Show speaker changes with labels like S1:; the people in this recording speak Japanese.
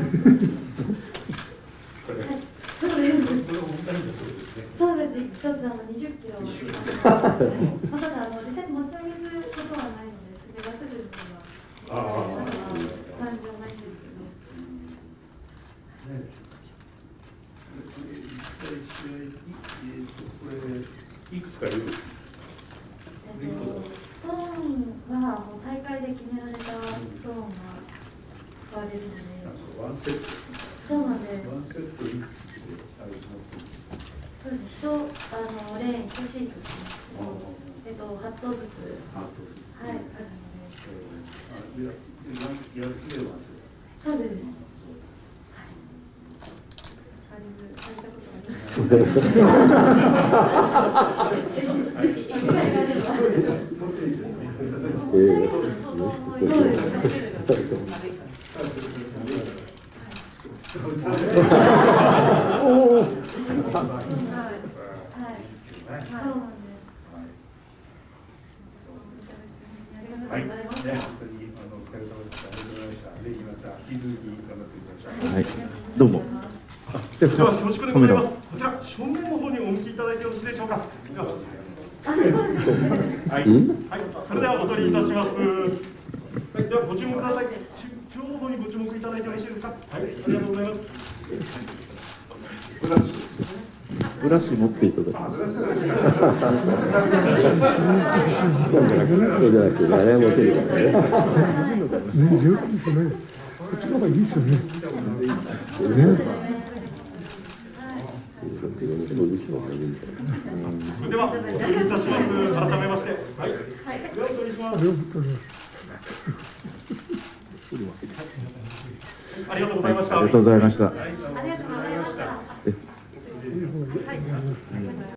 S1: そうです。一つ20キロ。ただ実際持ち上げることはないので、それがすぐには感情ないんですけど。
S2: これいくつかいる？
S1: ストーンはもう大会で決められたストーンが使われるので。
S2: ワンセット。
S1: そうなんです。
S2: ワンセットいくつあるの？
S1: そうです。レーン1シートですね。8頭ずつ。はい、あるので。
S2: やる気では
S1: そうです。
S2: はい、本当にお疲れ様でした。ありがとうございました。ぜひまた引き続き頑張ってください。
S3: はい、どうも。
S4: では恐縮でございます。こちら正面の方にお向きいただいてよろしいでしょうか。はい、それではお取りいたします。はい、ではご注目ください。中央の方にご注目いただいてよろしいですか。はい、ありがとうございます。
S3: ブラシ持っていただきます。そうじゃなくて、あれ持ってるからね。
S5: 十分ですね。こっちの方がいいですよね。
S4: それではお取りいたします。改めまして。はい。ではお取りします。ありがとうございました。
S3: ありがとうございました。
S1: ありがとうございました。